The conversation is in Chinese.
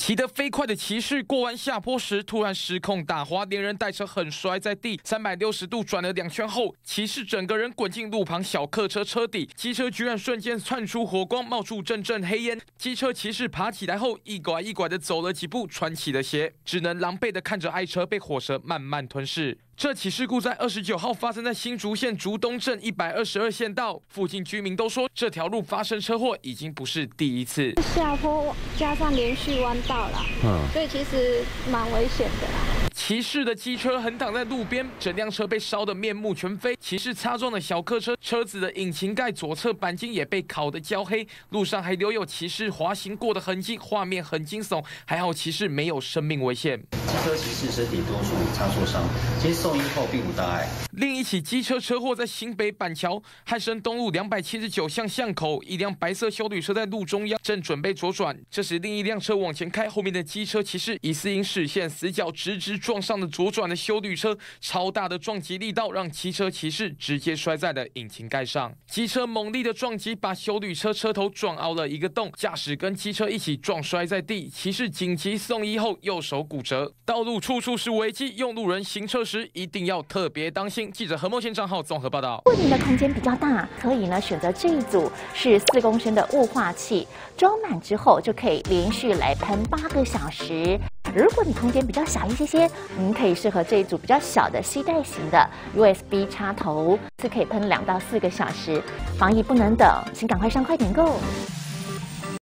骑得飞快的骑士过弯下坡时，突然失控打滑，连人带车横摔在地，360度转了2圈后，骑士整个人滚进路旁小客车车底，机车居然瞬间窜出火光，冒出阵阵黑烟。机车骑士爬起来后，一拐一拐的走了几步，穿起了鞋，只能狼狈的看着爱车被火蛇慢慢吞噬。这起事故在29号发生在新竹县竹东镇122线道，附近居民都说这条路发生车祸已经不是第一次。 下坡加上连续弯道啦，所以其实蛮危险的啦。 骑士的机车横躺在路边，整辆车被烧得面目全非。骑士擦撞的小客车，车子的引擎盖左侧钣金也被烤得焦黑，路上还留有骑士滑行过的痕迹，画面很惊悚。还好骑士没有生命危险。 机车骑士身体多处擦挫伤，其实送医后并无大碍。 另一起机车车祸在新北板桥汉生东路279巷巷口，一辆白色休旅车在路中央正准备左转，这时另一辆车往前开，后面的机车骑士疑似因视线死角直撞上了左转的休旅车，超大的撞击力道让机车骑士直接摔在了引擎盖上。机车猛力的撞击把休旅车车头撞凹了一个洞，驾驶跟机车一起撞摔在地，骑士紧急送医后右手骨折。道路处处是危机，用路人行车时一定要特别当心。记者何梦贤账号综合报道。 如果你的空间比较大，可以呢选择这一组是4公升的雾化器，装满之后就可以连续来喷8个小时。如果你空间比较小一些，可以适合这一组比较小的携带型的 USB 插头，是可以喷2到4个小时。防疫不能等，请赶快上快点购。